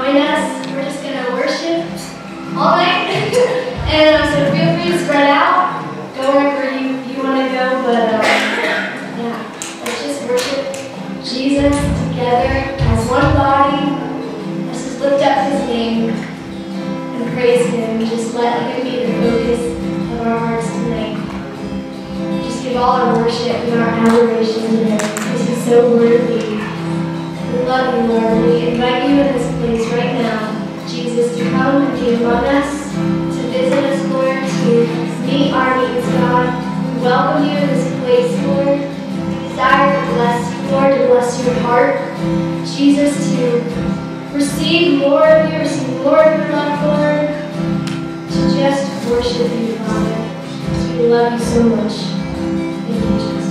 join us. We're just going to worship all night. And so feel free to spread out. Go wherever you want to go. But yeah, let's just worship Jesus together as one body. Let's just lift up his name and praise him. Just let him be the focus of our hearts tonight. Just give all our worship and our adoration to him because he's so worthy. We love you, Lord. We invite you in this place right now, Jesus, to come and be among us, to visit us, Lord, to meet our needs, God. We welcome you in this place, Lord. We desire to bless you, Lord, to bless your heart. Jesus, to receive more of you, receive more of your love, Lord, to just worship you, Father. Because we love you so much. Thank you, Jesus.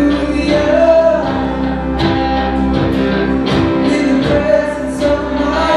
In the presence of my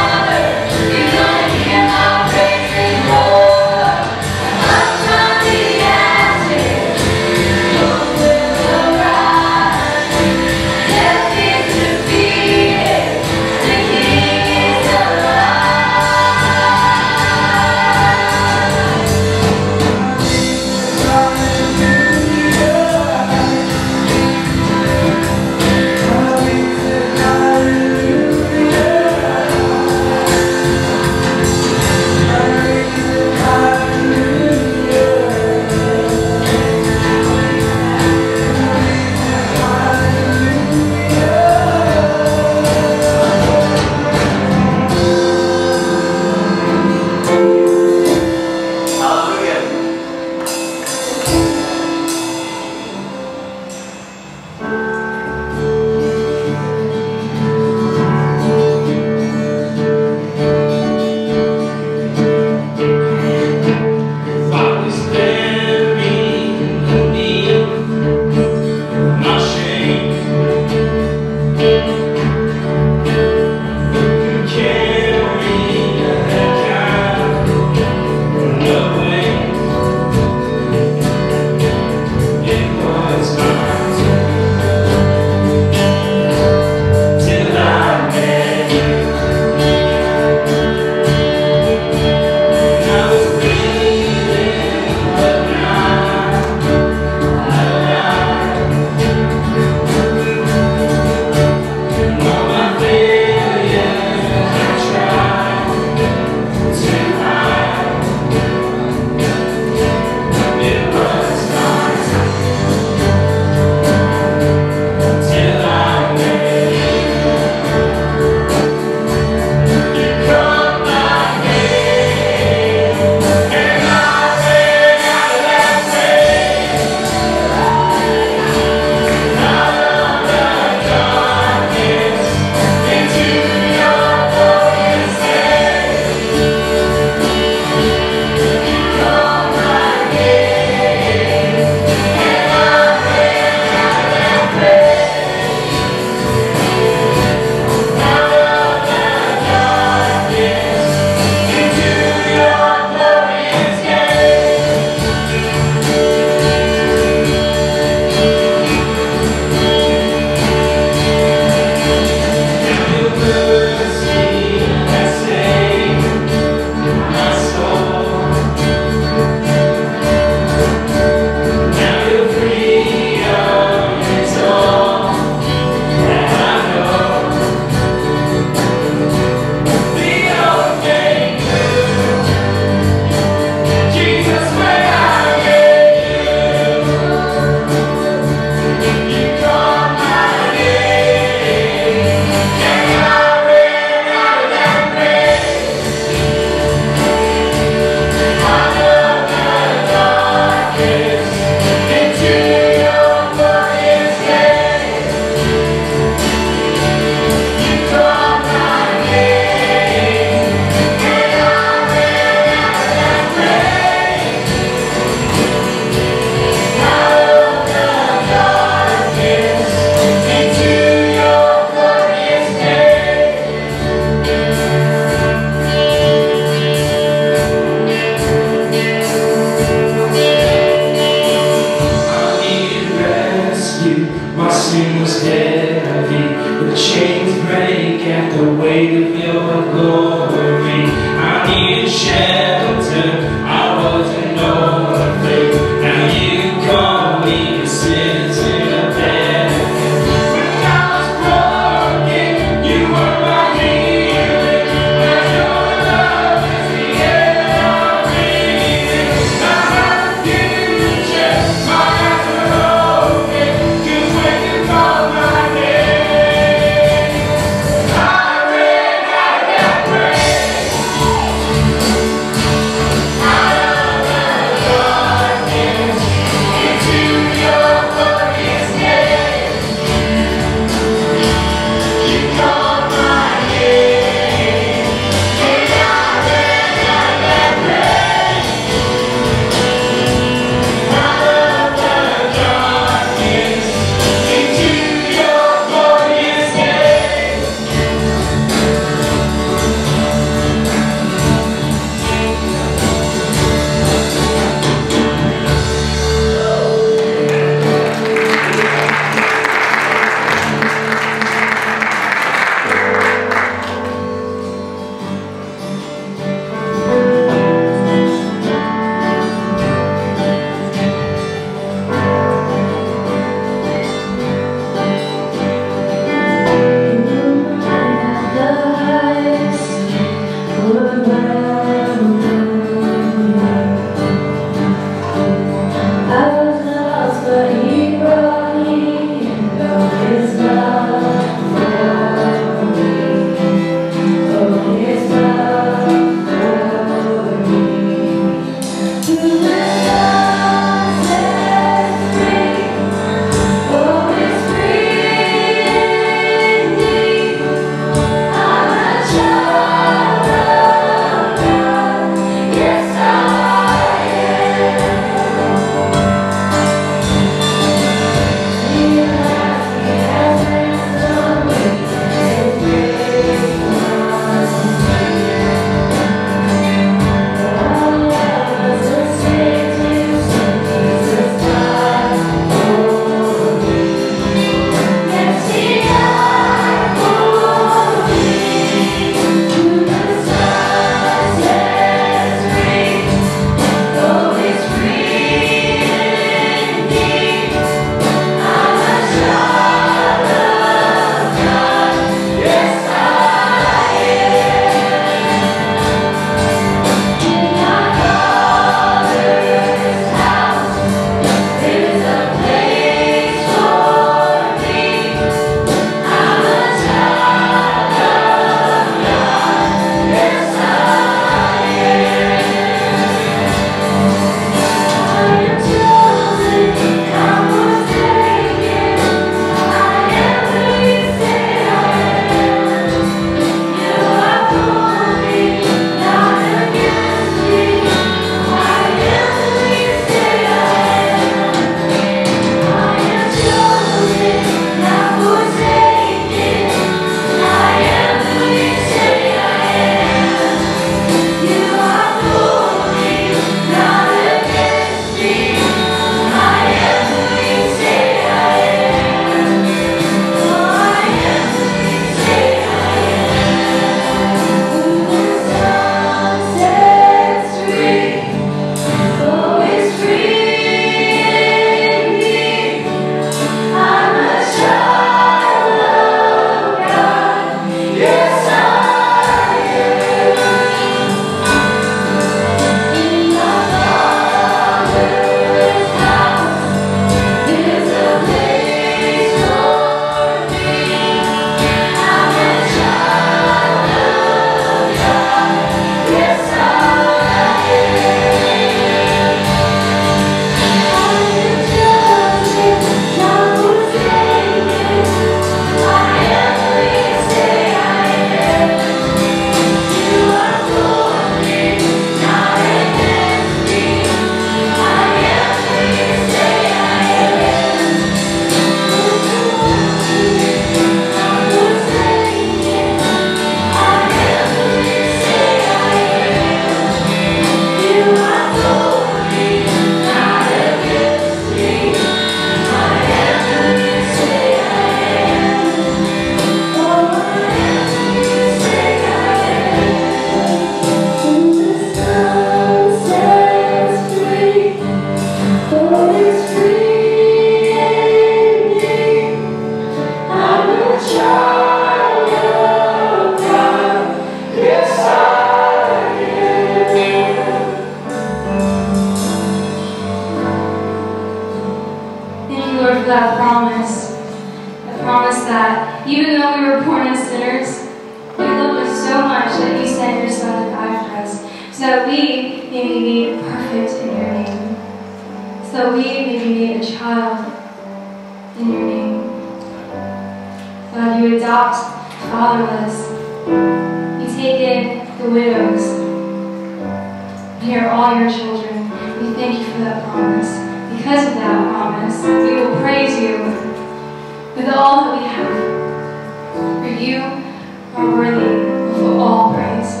that promise. The promise that even though we were born as sinners, you loved us so much that you sent your Son to die for us, so that we may be made perfect in your name, so that we may be made a child in your name. God, you adopt fatherless. You take in the widows. We are all your children. We thank you for that promise. Because of that promise, we will praise you with all that we have. For you are worthy of all praise.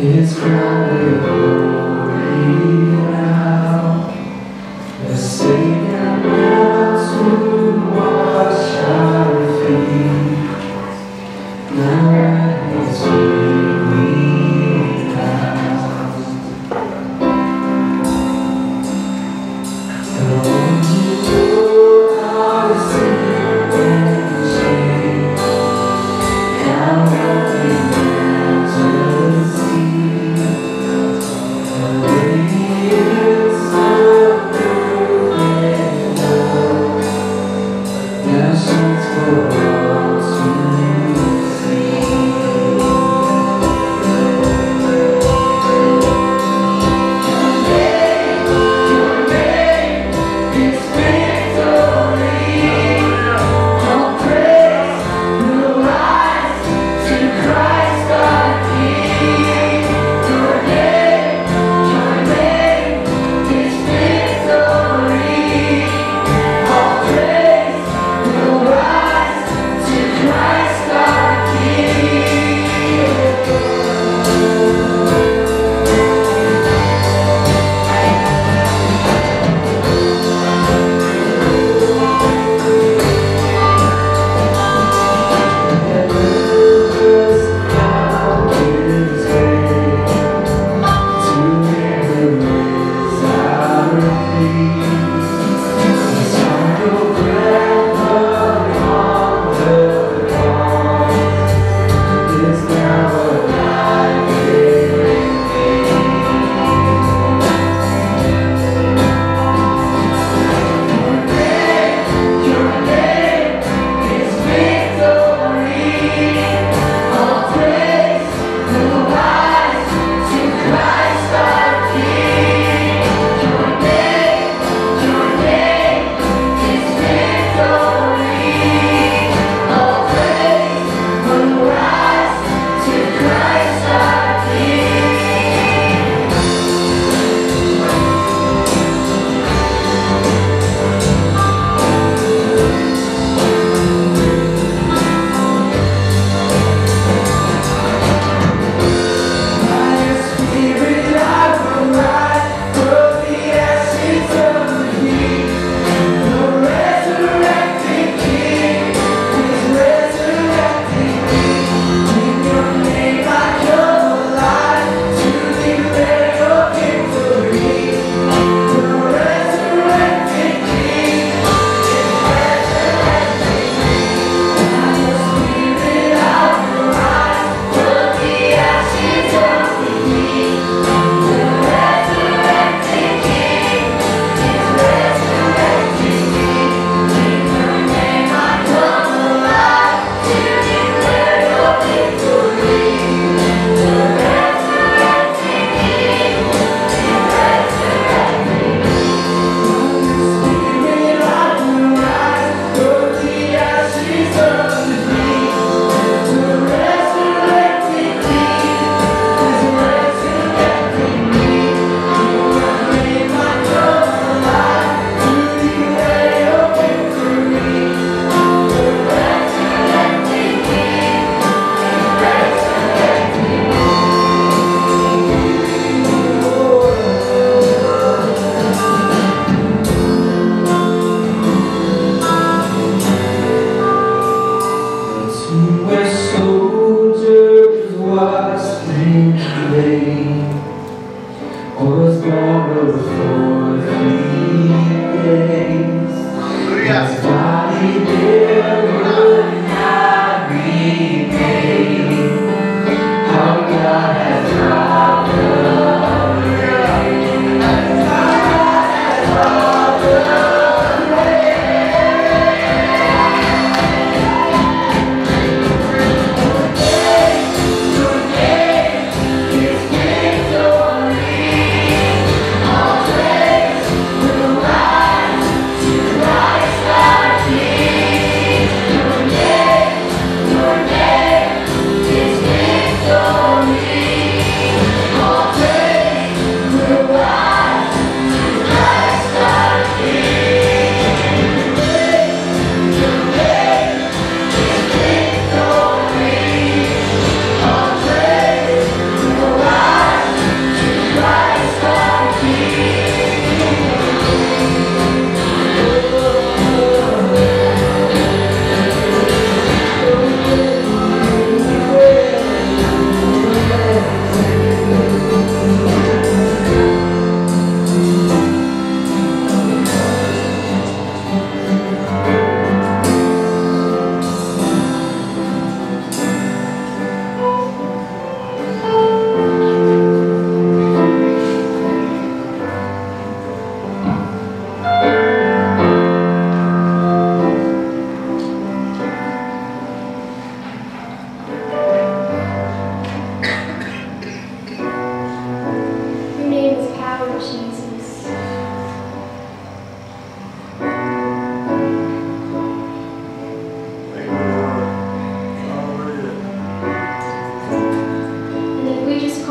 His crown will glory now. The Savior now to wash our feet. Now at His feet we bow. The one who bore our sin and shame, Calvary majesty.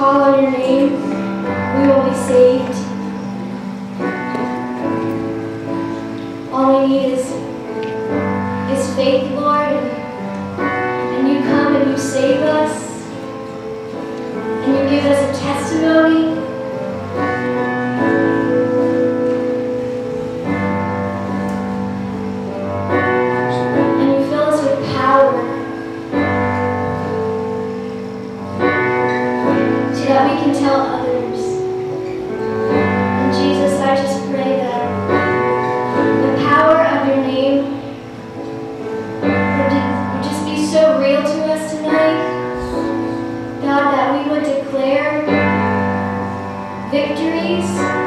call on your name, we will be saved. All we need is faith, Lord, and you come and you save us, and you give us a testimony. And you fill us with power so that we can tell others. And Jesus, I just pray that the power of your name would just be so real to us tonight. God, that we would declare victories.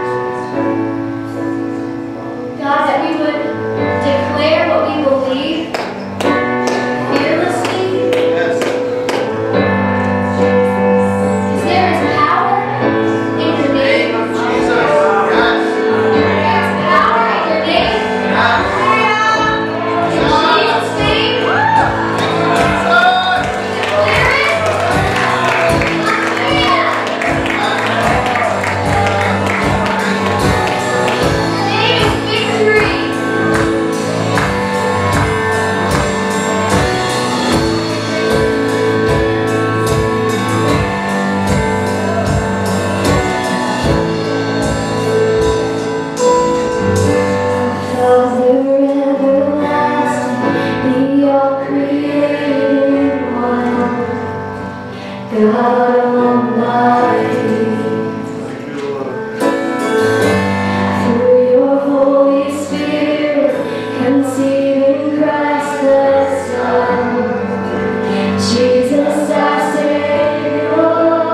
God, that we would declare what we believe fearlessly. Yes. Because there is power in your name. Jesus. Yes. There's power in your name. In Jesus' name. Declare it. Hallelujah. Your name is victory. Father everlasting, the all-creating one, God Almighty. Through your Holy Spirit, conceived in Christ the Son, Jesus our Savior.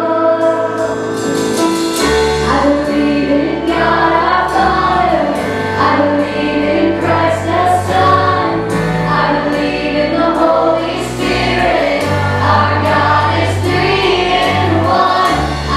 I believe in God our Father. I believe in Christ the Son. I believe in the Holy Spirit. Our God is three in one.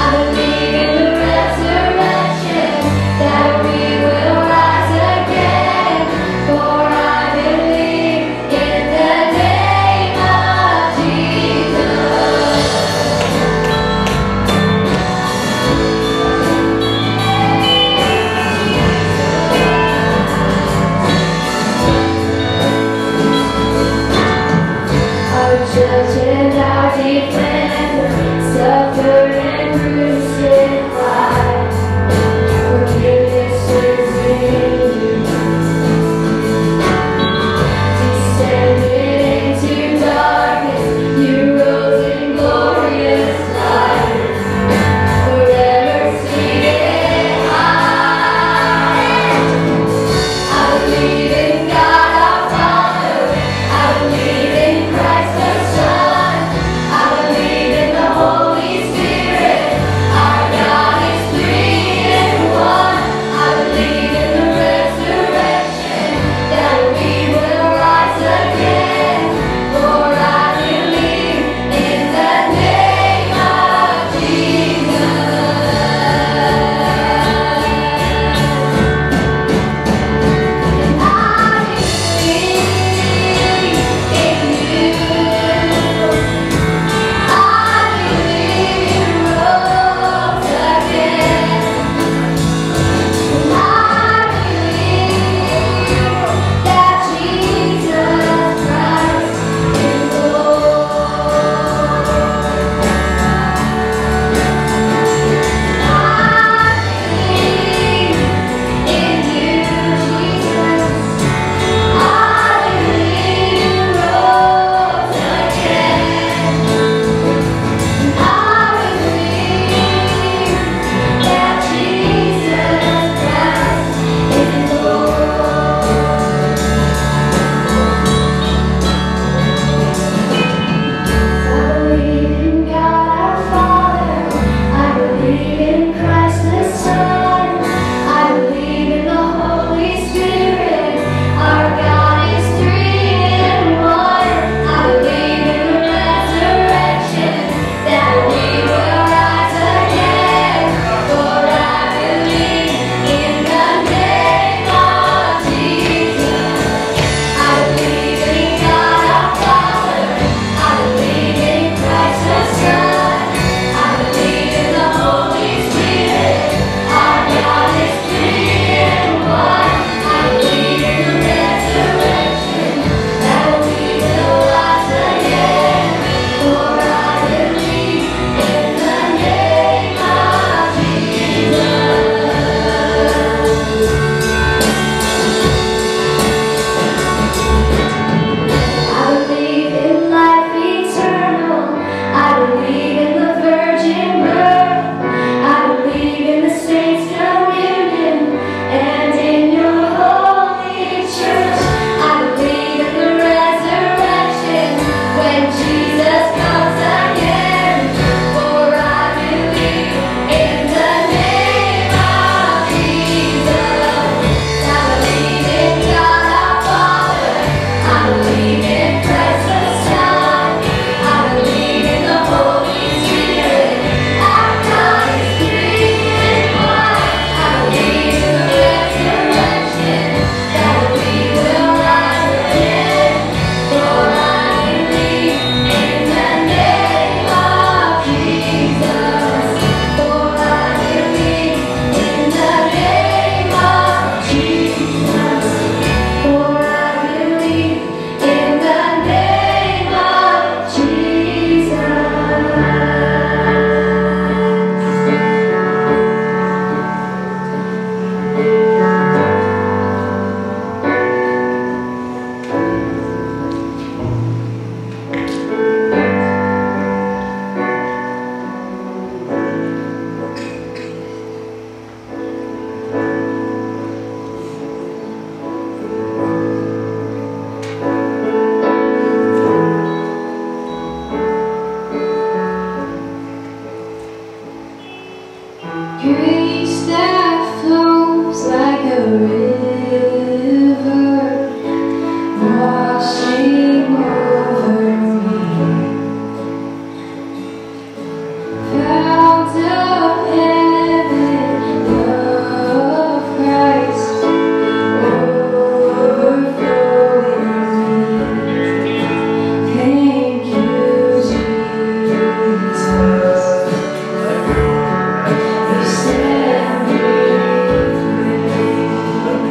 Grace that flows like a river, washing over me. Fount of heaven, love of Christ, overflowing me. Thank you, Jesus. You set me free.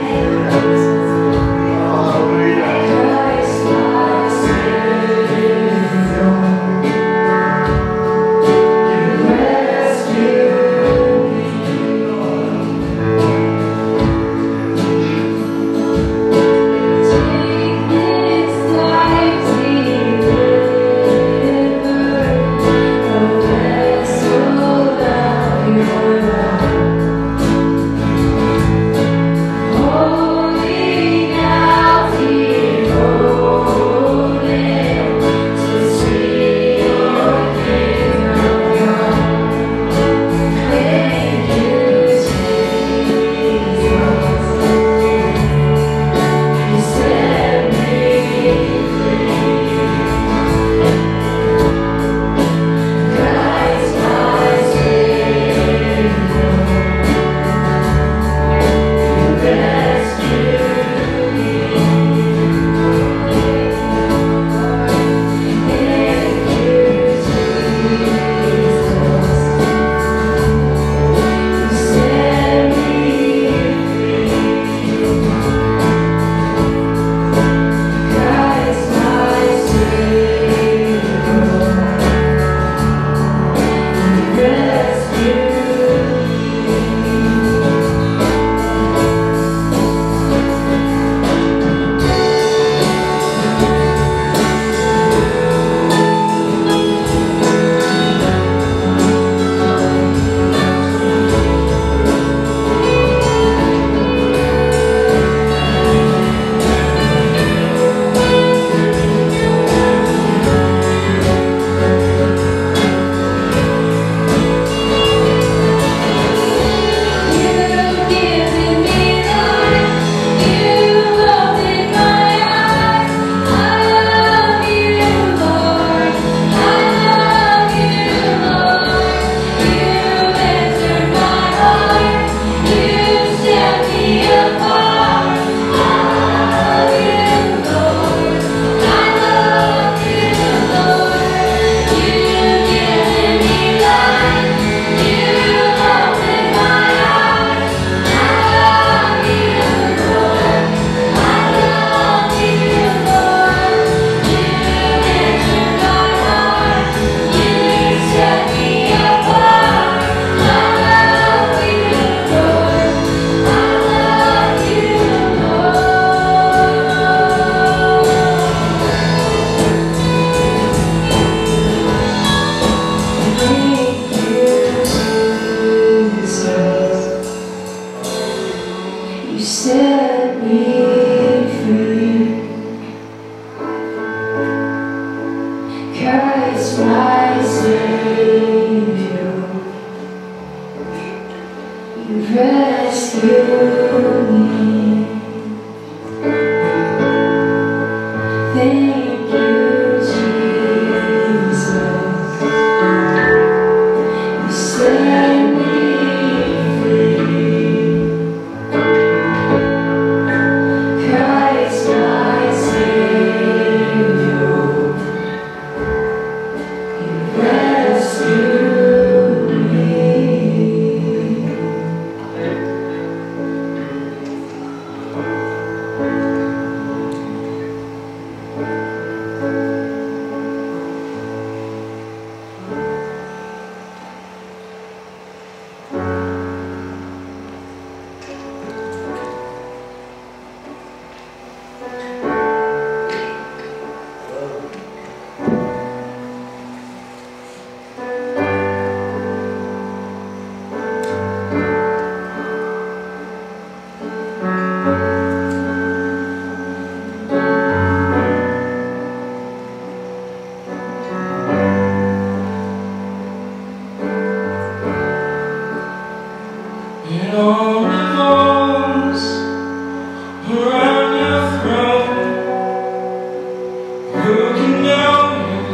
all revolves around your throne. Who can know your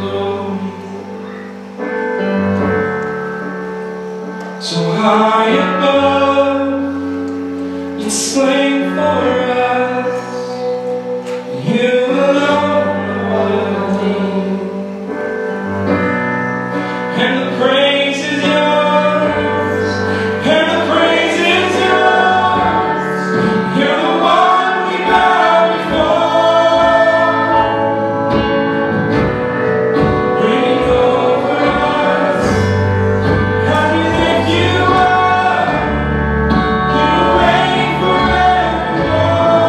glory? So high above, it's slain for us. You alone are worthy, and the praise is yours, and the praise is yours. You're the one we bow before, reigning over us. How we lift you up, you reign forevermore.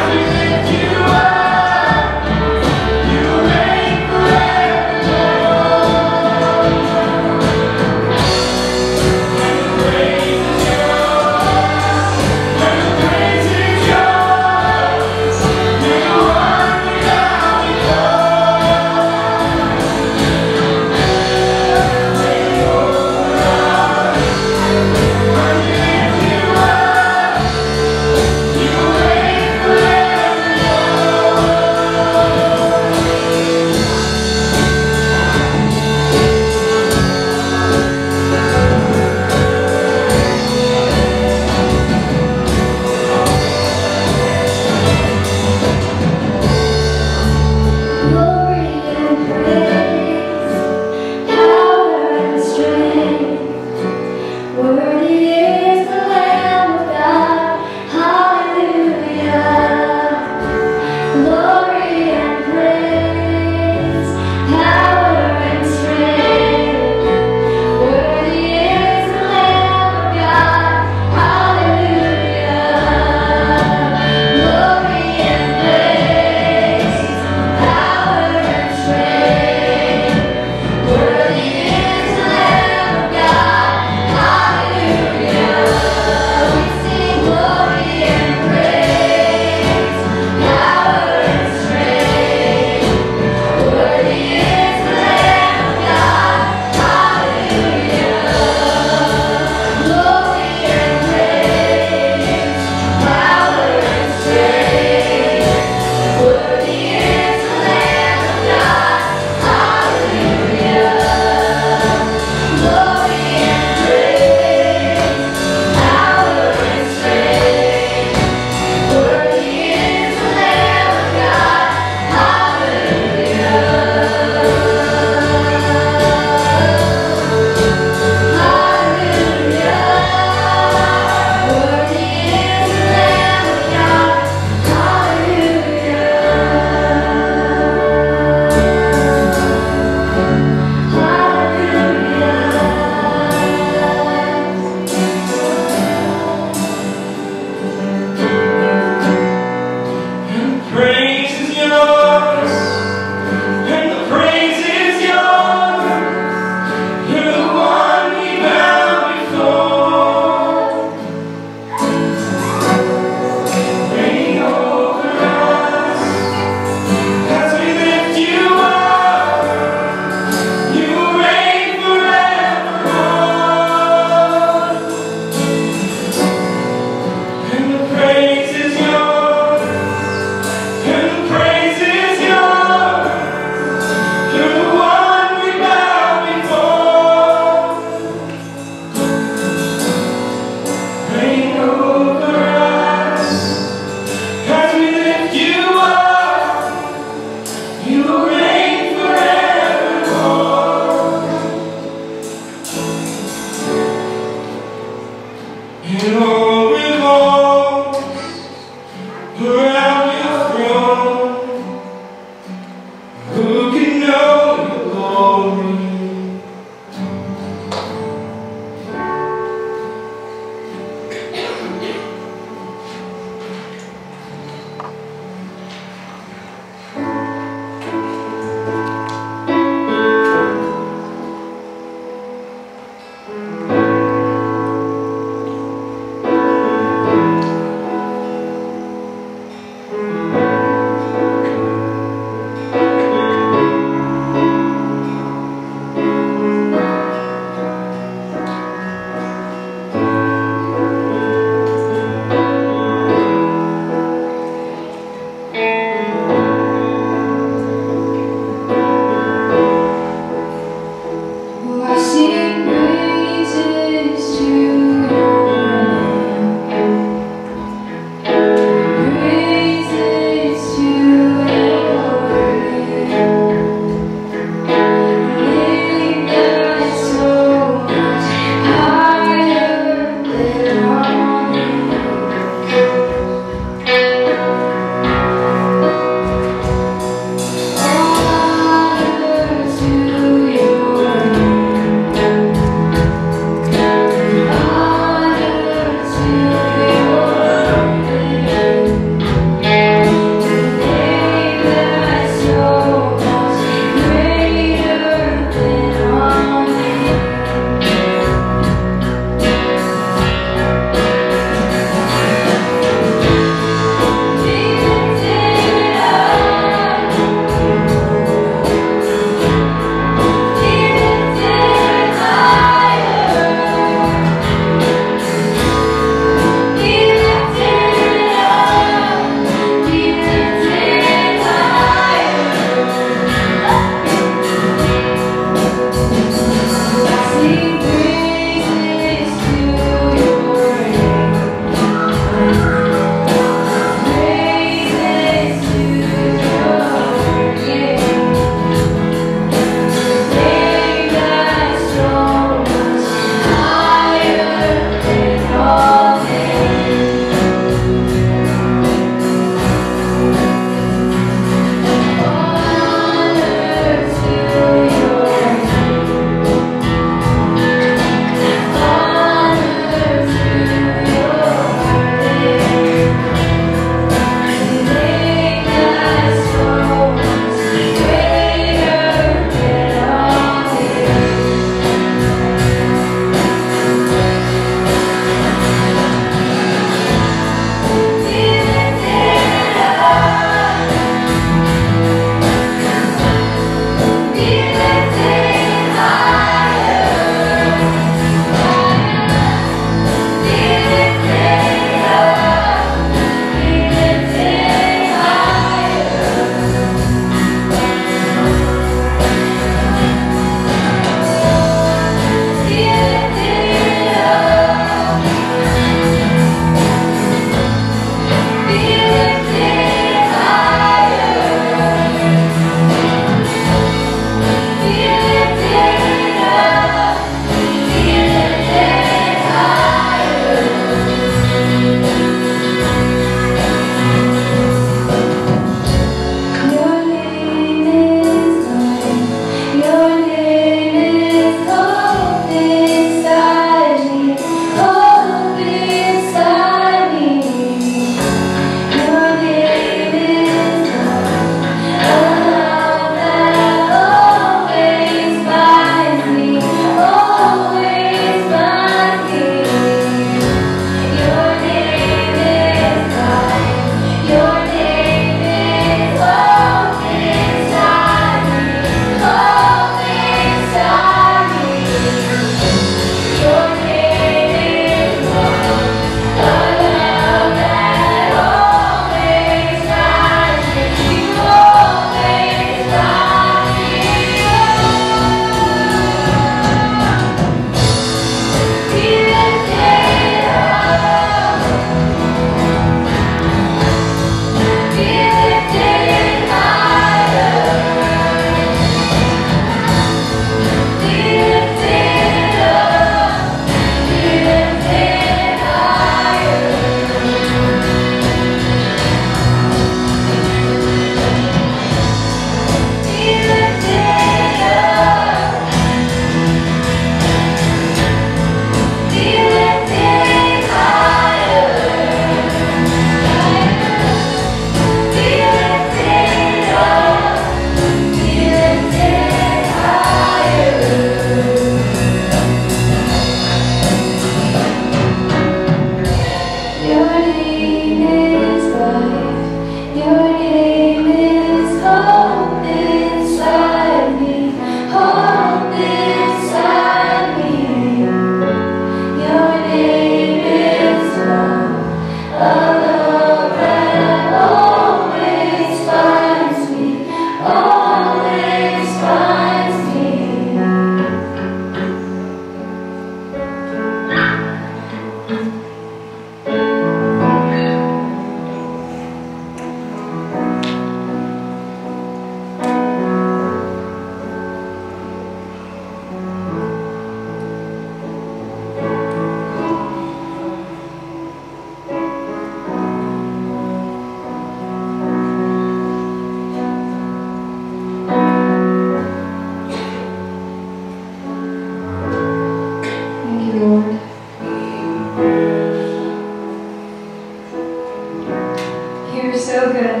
so good.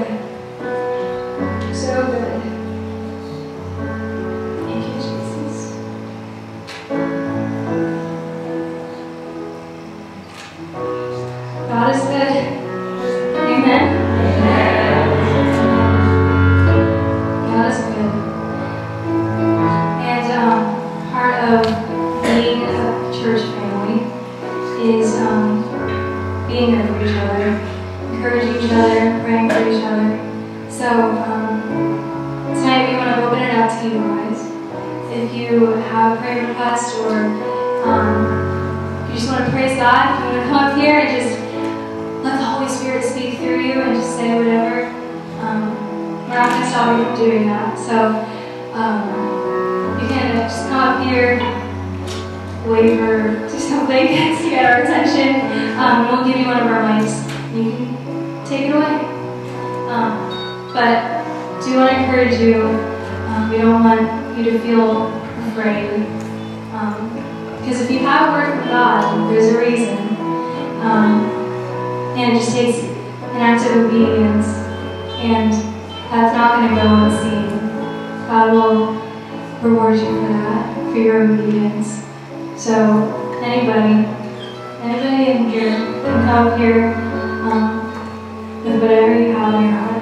So good. Thank you, Jesus. God is good. Amen. God is good. And part of being a church family is being there for each other, encouraging each other, praying for each other. So tonight we want to open it up to you guys. If you have a prayer request or if you just want to praise God, if you want to come up here and just let the Holy Spirit speak through you and just say whatever, we're not going to stop you from doing that. So you can just come up here, wave or do something to get our attention. We'll give you one of our mics. You can take it away. But do want to encourage you. We don't want you to feel afraid. Because if you have a word from God, there's a reason. And it just takes an act of obedience. And that's not going to go unseen. God will reward you for that, for your obedience. So anybody in here can come up here with whatever you have in your heart.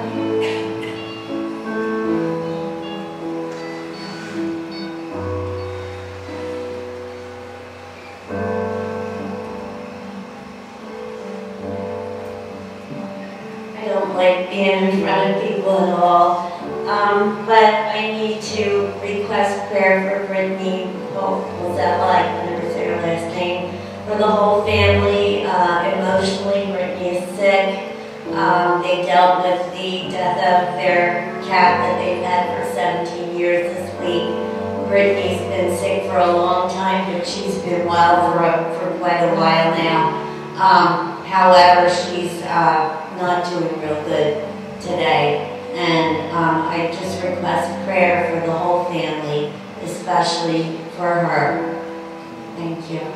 I don't like being in front of people at all, but I need to request prayer for Brittany Mozella, I can never say her last name, for the whole family. Emotionally, Brittany is sick. They dealt with the death of their cat that they've had for 17 years this week. Brittany's been sick for a long time, but she's been well for quite a while now. However, she's not doing real good today. And I just request prayer for the whole family, especially for her. Thank you.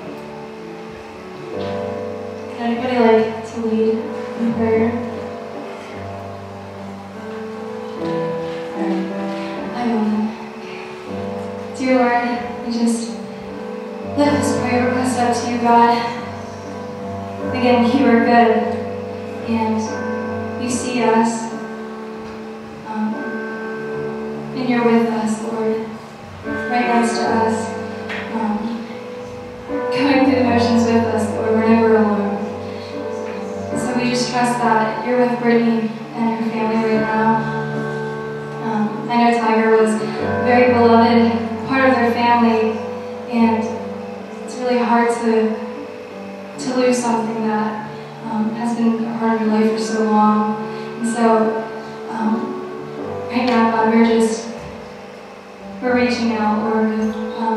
Can anybody like to lead in prayer? Alright. I will. Dear Lord, we just lift this prayer request up to you, God. Again, you are good, and you see us, and you're with us, Lord, right next to us, going through the motions with us, Lord. We're never alone. So we just trust that you're with Brittany and her family right now. I know Tiger was a very beloved part of their family, and it's really hard to lose something that has been a part of your life for so long. And so, right now, God, we're reaching out, Lord, with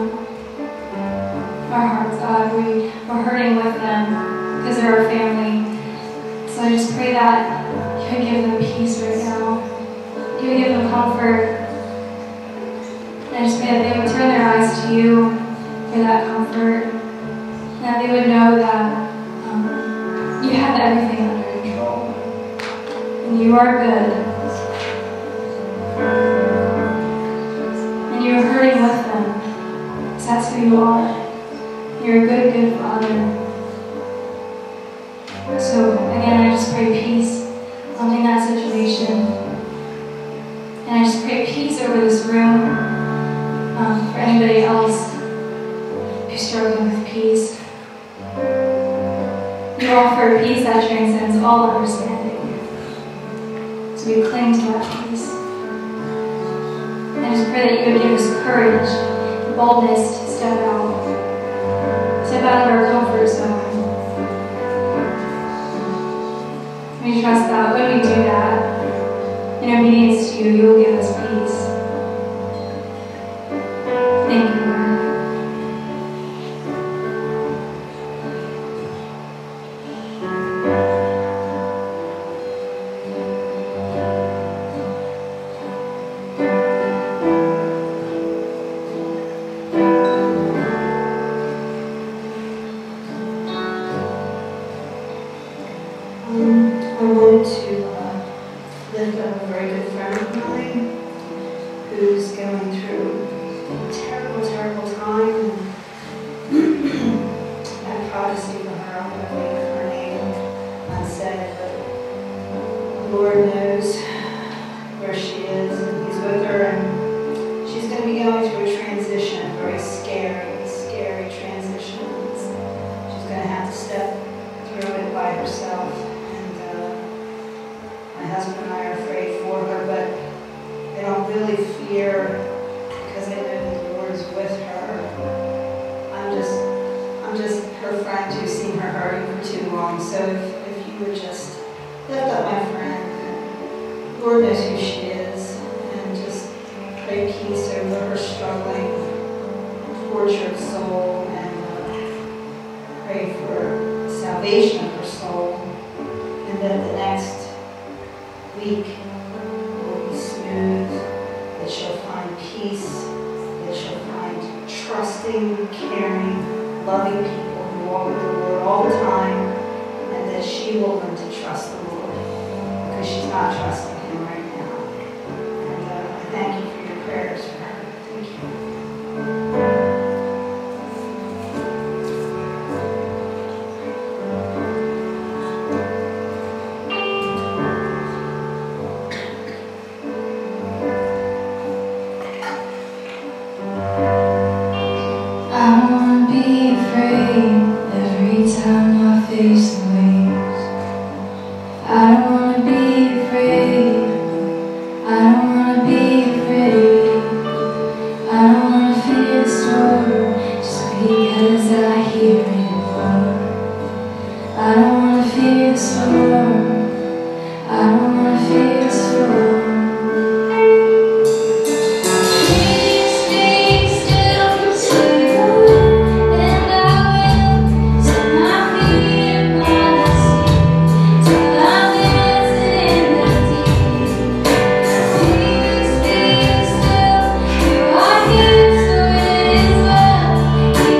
our hearts, God. We're hurting with them because they're our family. So I just pray that you would give them peace right now. You would give them comfort. And I just pray that they would turn their eyes to you for that comfort. And that they would know that you have everything under control. And you are good. And you're hurting with them. Because that's who you are. You're a good, good Father. So again, I just pray peace in that situation. And I just pray peace over this room for anybody else who's struggling with peace. You offer a peace that transcends all understanding. So we cling to that peace. And I just pray that you would give us courage and boldness to step out of our comfort zone. We trust that when we do that, in obedience to you, you will give us peace. Thank you, Lord. I wanted to lift up a very good friend of mine who's going through a terrible, terrible time. I'm proud to speak for her. I'm going to leave her name unsaid, but the Lord knows where she is, and He's with her, and she's going to be going through a transition, a very scary, scary transition. She's going to have to step through it by herself, and my husband and I are afraid for her, but I don't really fear because I know that the Lord is with her. I'm just her friend who's seen her hurting for too long. So if you would just lift up my friend, the Lord knows who she is, and just pray peace over her struggling, tortured soul, and pray for salvation of her soul, and that the next week will be smooth, that she'll find peace, that she'll find trusting, caring, loving people who walk with the Lord all the time, and that she will learn to trust the Lord because she's not trusting Him right now. And I thank you for your prayers for her. Thank you.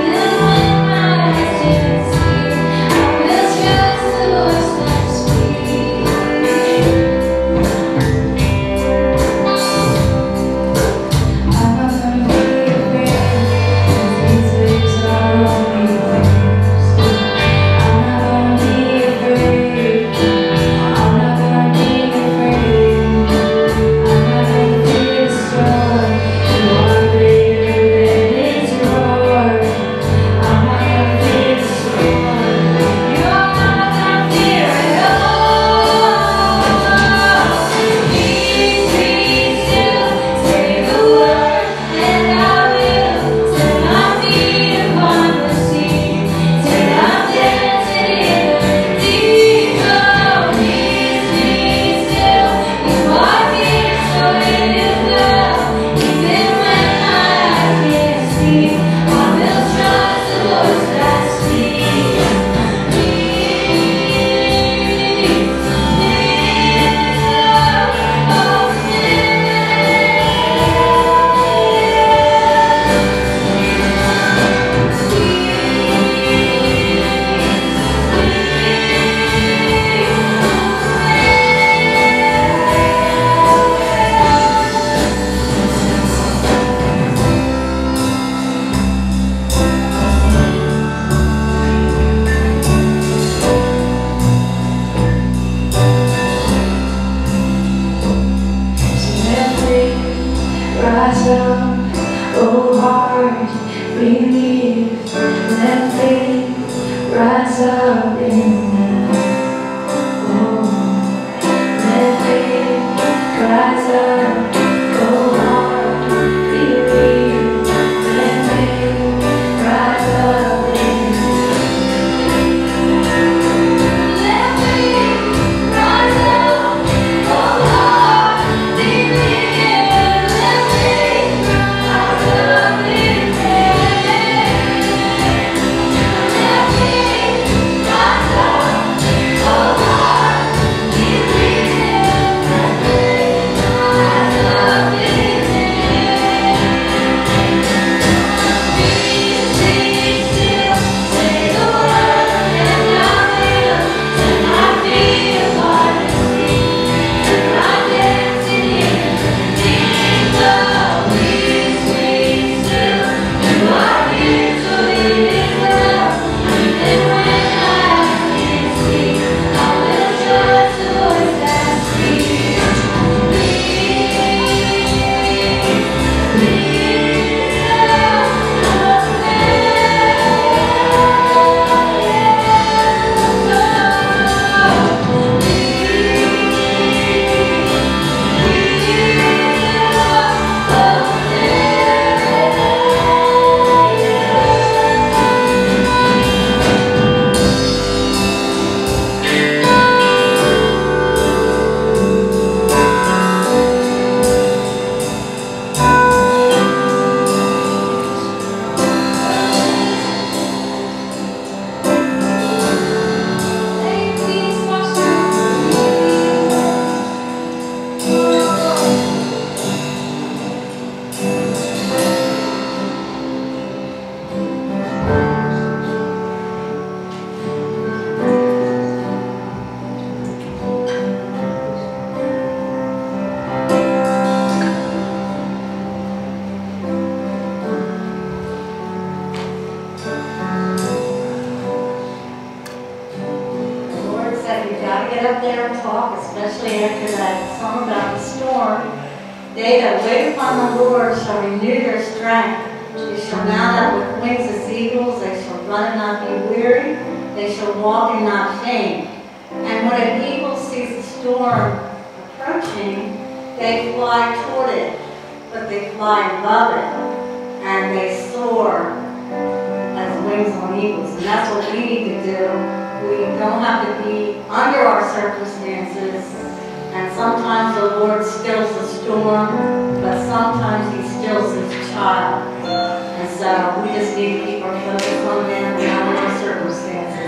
Sweet. you've got to get up there and talk, especially after that song about the storm. They that wait upon the Lord shall renew their strength. They shall mount up with wings as eagles. They shall run and not be weary. They shall walk and not faint. And when an eagle sees the storm approaching, they fly toward it, but they fly above it, and they soar as wings on eagles. And that's what we need to do. We don't have to be under our circumstances. And sometimes the Lord stills the storm, but sometimes He stills His child. And so we just need to keep our focus on Him and not on our circumstances.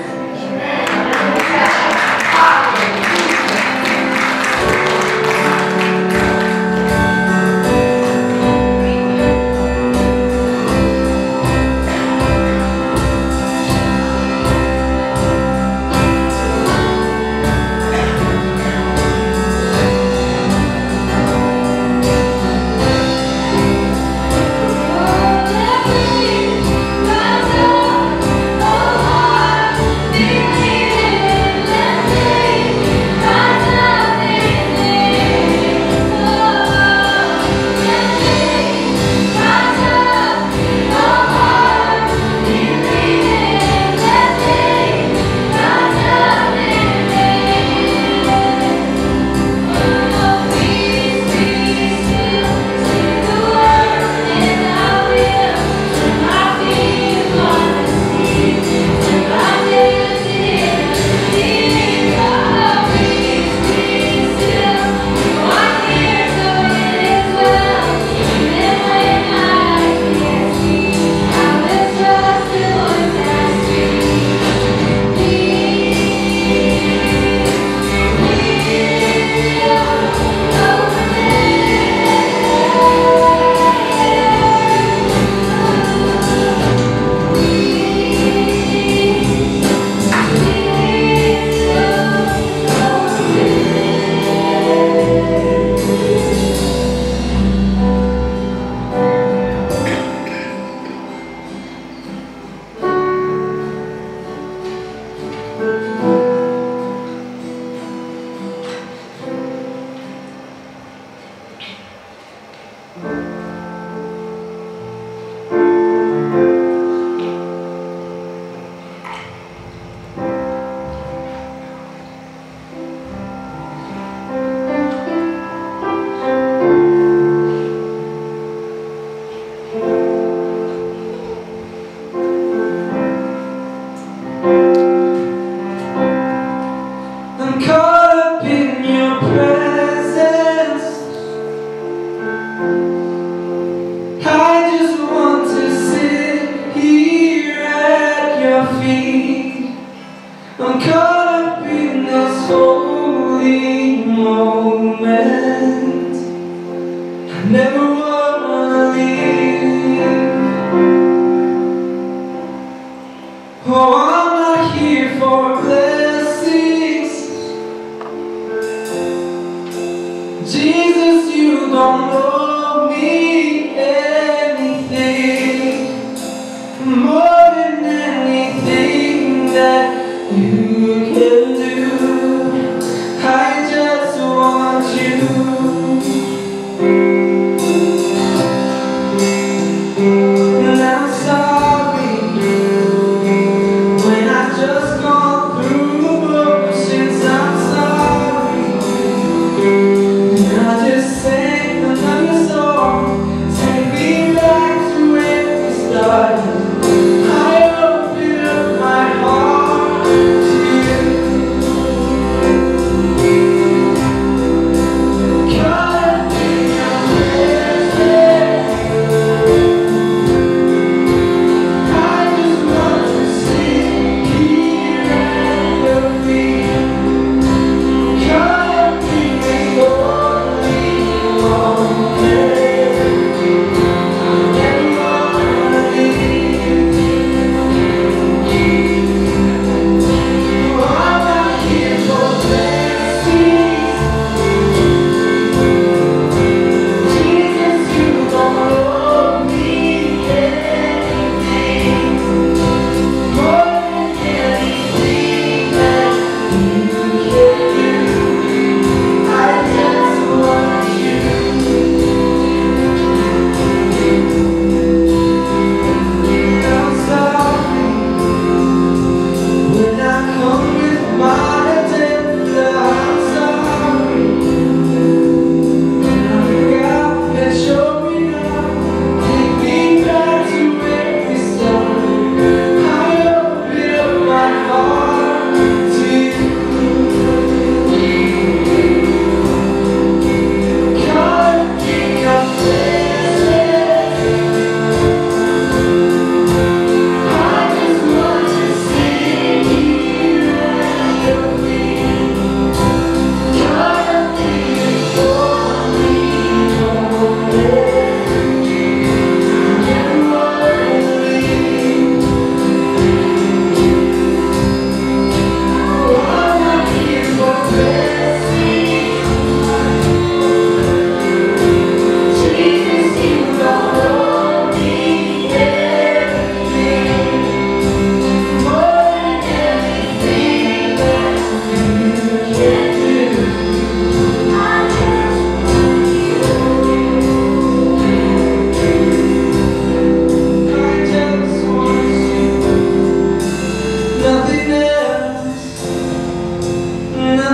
I just want you.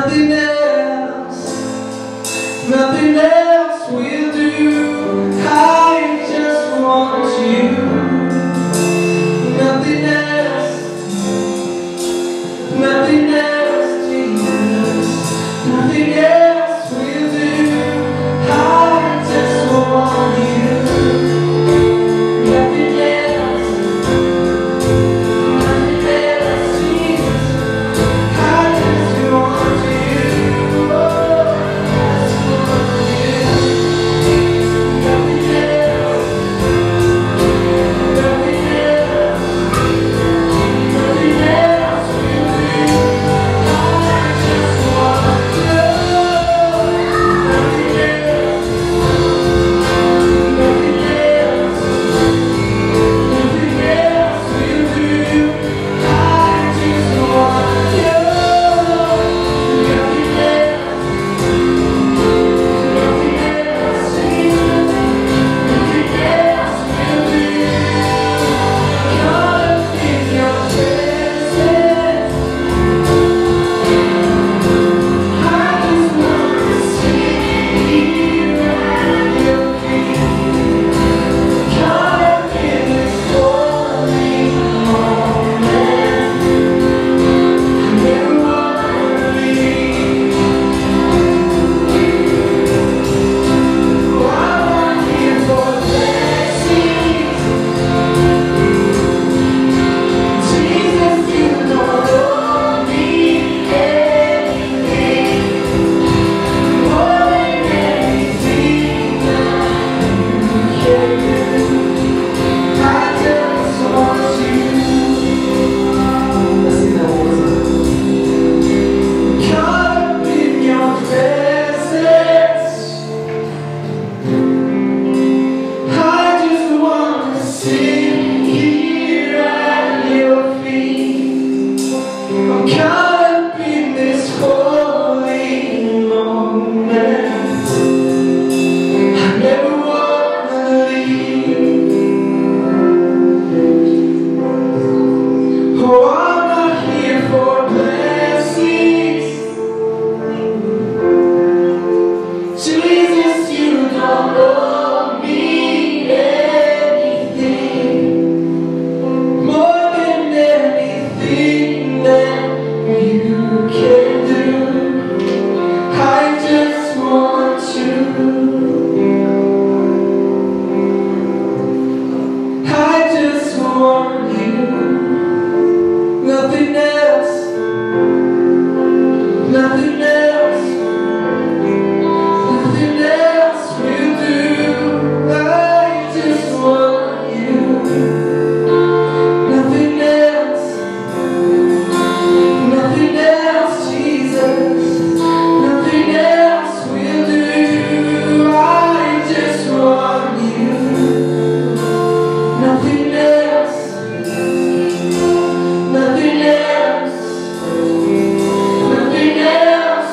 Nothing else will do. I just want you. Nothing else, Jesus. Nothing else will do. I just want you. Nothing else, Jesus. I just want you. Oh, I just want you. Nothing else, nothing else, nothing else will do. I just want you. Nothing else, nothing else, nothing else will do. I just want you. Nothing else, nothing else, Jesus. Nothing else will do. Caught up in your presence. I just want to sit here at your feet. Caught up in this holy moment. I never want to leave. Oh, I'm not here for blessings. Jesus, you don't owe me anything more than anything that you can do. I just want you. Let's sing that one more time. Caught up in your presence. I just want to sit here at your feet. I'm caught up in this holy moment. I never want to leave. Oh, I'm not here for blessings. Jesus, you don't owe me anything more than anything that you can do. I just want you. I just want you. Nothing else, nothing else, nothing else will do. I just want you. Nothing else, nothing else, Jesus. Nothing else will do. I just want you. Nothing else, nothing else, nothing else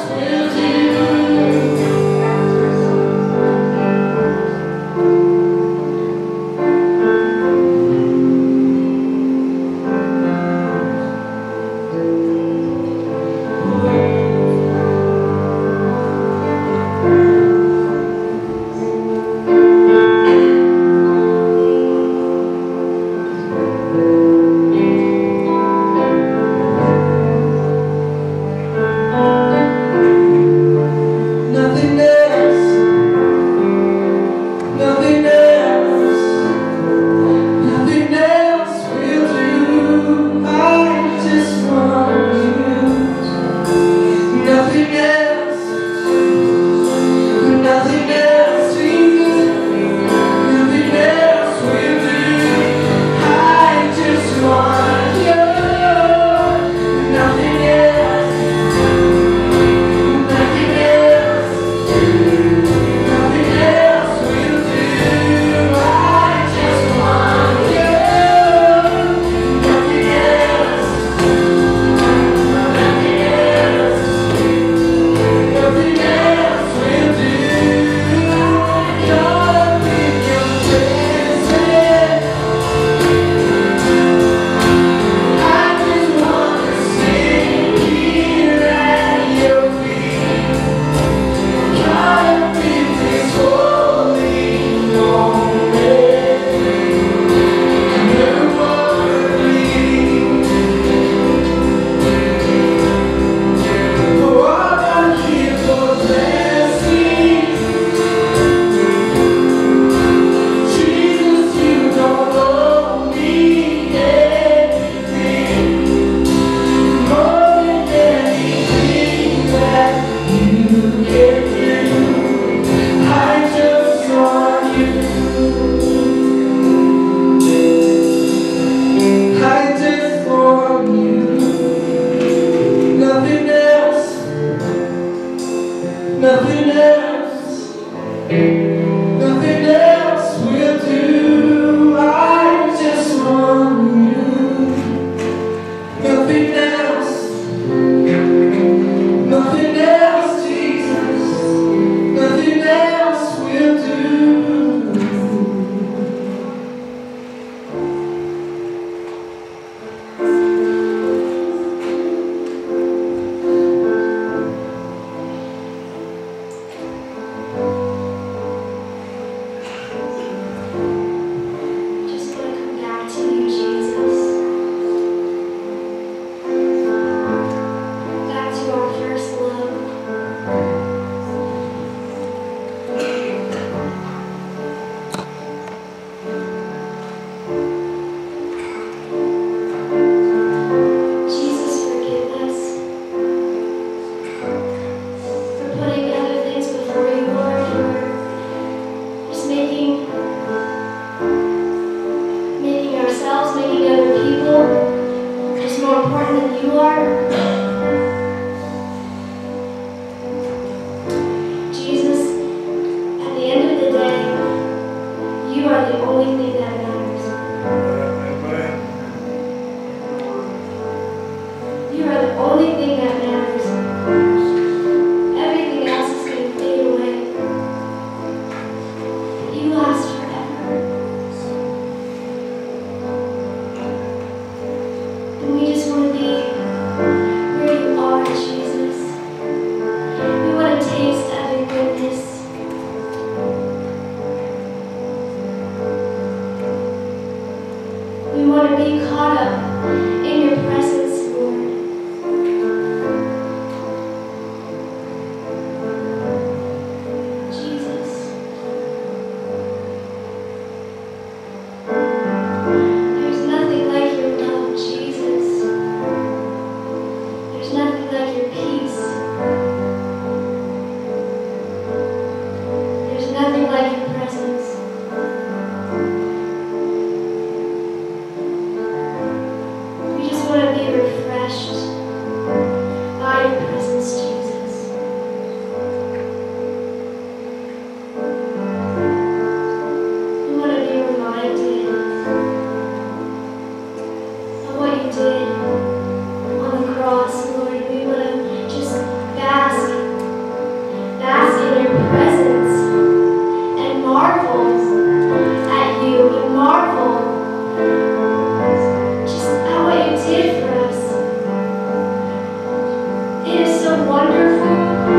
so wonderful.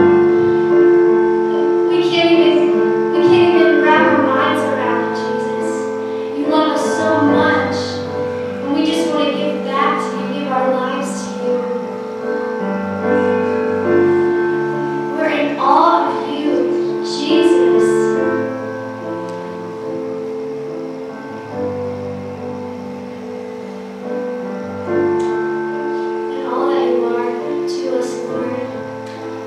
We can't even wrap our minds around it, Jesus. You love us so much, and we just want to give back to you, give our lives to you. We're in awe of you, Jesus. And all that you are to us, Lord.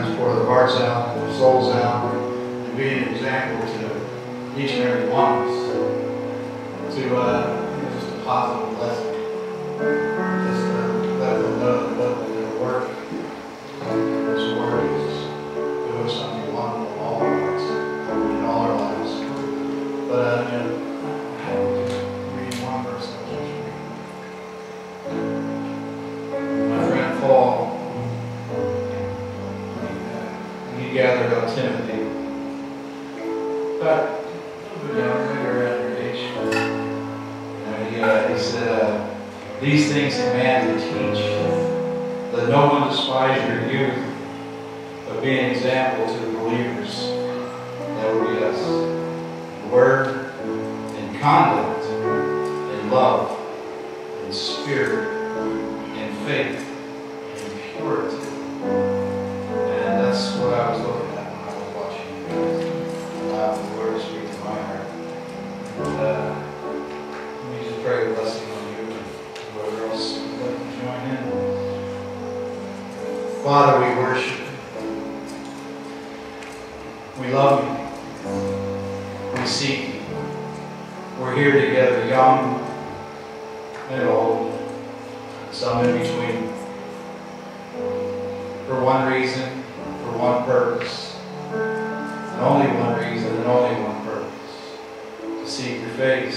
friends, pour their hearts out, their souls out, and be an example to each and every one of us. To just a positive lesson. Just let them know that their work, His word is doing something wonderful in all our hearts, in all our lives. But read one verse that was reading. My friend Paul, he gathered about Timothy. But maybe around your age. He said, these things command to teach, that no one despise your youth, but be an example to the believers. That would be us. In word, in conduct, in love, in spirit, in faith, in purity. And that's what I was looking at when I was watching you guys. Allow the Lord to speak to my heart. And, let me just pray a blessing on you and whoever else would like to join in. Father, we worship you. We love you. We seek you. We're here together, young and old, some in between. For one reason, for one purpose. And only one reason and only one purpose. To seek your face.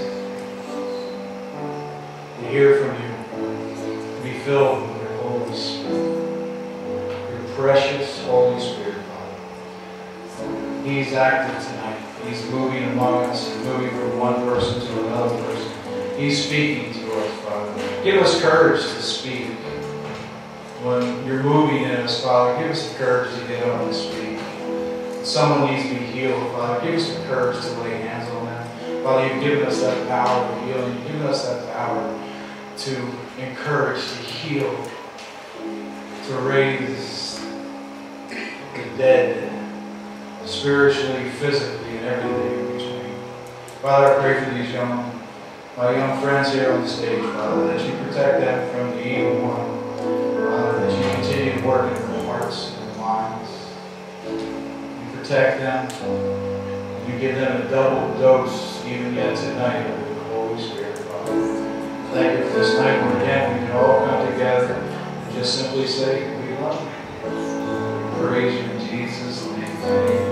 To hear from you. To be filled with your Holy Spirit. Your precious Holy Spirit, Father. He's active tonight. He's moving among us and moving from one person to another person. He's speaking to us, Father. Give us courage to speak. When you're moving in us, Father, give us the courage to get up and speak. If someone needs to be healed, Father, give us the courage to lay hands on them. Father, you've given us that power of healing. You've given us that power to encourage, to heal, to raise the dead, spiritually, physically, and everything in between. Father, I pray for these my young friends here on the stage, Father, that you protect them from the evil one. Father, that you continue to work in their hearts and their minds. You protect them. You give them a double dose, even yet tonight, of the Holy Spirit, Father. Thank you for this night when again we can all come together and just simply say, we love you. We praise you in Jesus' name. Amen.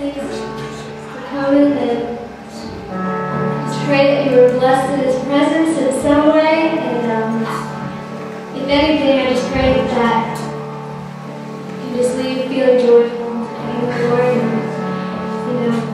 Thanks for coming, and just pray that you were blessed in His presence in some way. And if anything, I just pray that you just leave feeling joyful in the Lord, and you know.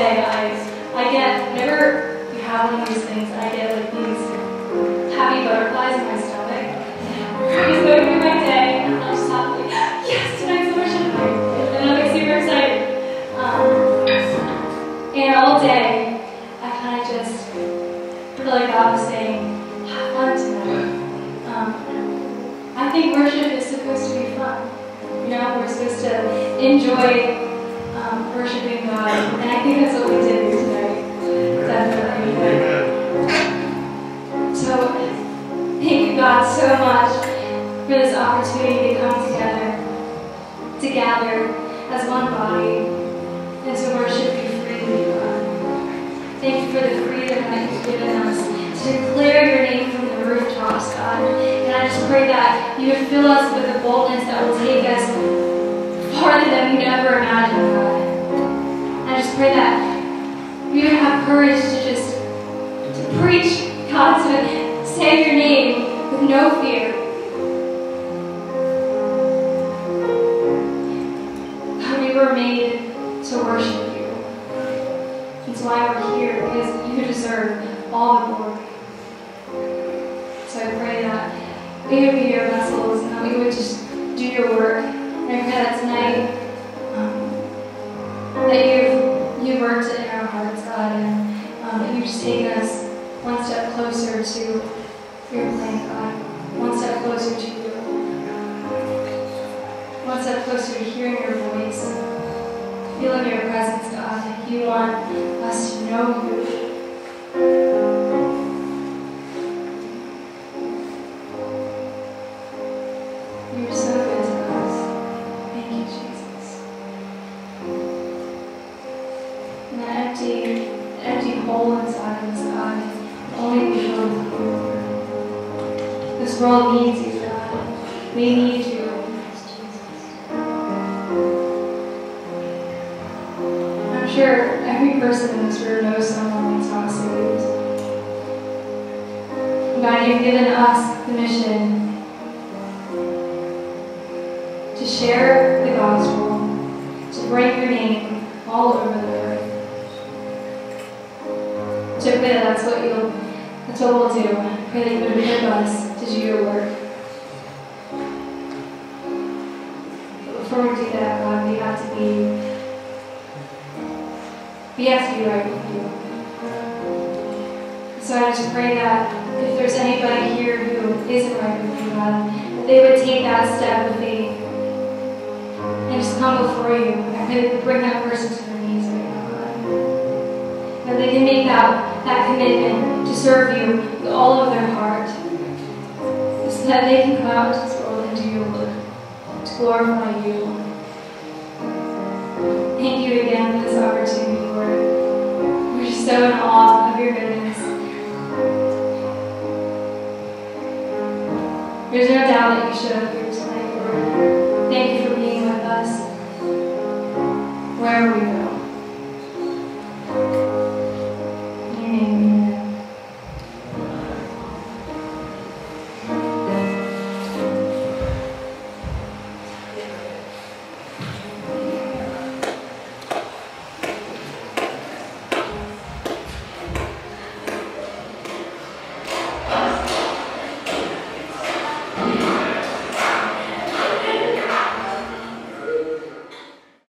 day, I get, whenever you have one of these things, I get like these happy butterflies in my stomach. I'm just going through my day, and I'll just have like, yes, tonight's worship night. And I'll get super excited. And all day, I kind of just feel like God was saying, have fun tonight. I think worship is supposed to be fun. You know, we're supposed to enjoy worshiping God, and I think that's what we did here tonight. Definitely. So, thank you, God, so much for this opportunity to come together, to gather as one body, and to worship you freely, God. Thank you for the freedom that you've given us to declare your name from the rooftops, God. And I just pray that you would fill us with a boldness that will take us farther than we could ever imagine, God. I just pray that we would have courage to preach, God, to say your name with no fear. God, we were made to worship you. That's why we're here, because you deserve all the glory. So I pray that we would be your vessels and that we would just do your work. And I pray that tonight that you've worked it in our hearts, God, and that you've just taken us one step closer to your plan, God. One step closer to you. One step closer to hearing your voice, feeling your presence, God. You want us to know you. You're so good to us. Thank you, Jesus. And that empty hole inside of us, God, only be filled with you. This world needs you, God. We need you. I'm sure every person in this room knows someone that's not saved. God, you've given us the mission to share the gospel, to bring your name all over the earth. So I pray that that's what we'll do. I pray that you would equip us to do your work. But before we do that, God, we have to be right with you. So I just pray that if there's anybody here who isn't right with you, God, that they would take that step of faith and just come before you. I pray that you bring that person to their knees right now, God. That they can make that commitment to serve you with all of their heart. So that they can come out into this world and do your work, to glorify you. Thank you again for this opportunity, Lord. We're just so in awe of your goodness. There's no doubt that you showed up here tonight, Lord. Thank you for being with us wherever we go.